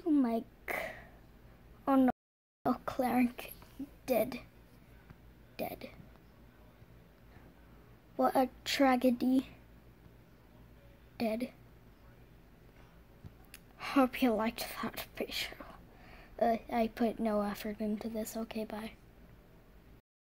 Oh my god. Oh no. Oh, Clarence dead. Dead. What a tragedy. Dead. Hope you liked that visual. I put no effort into this. Okay, bye.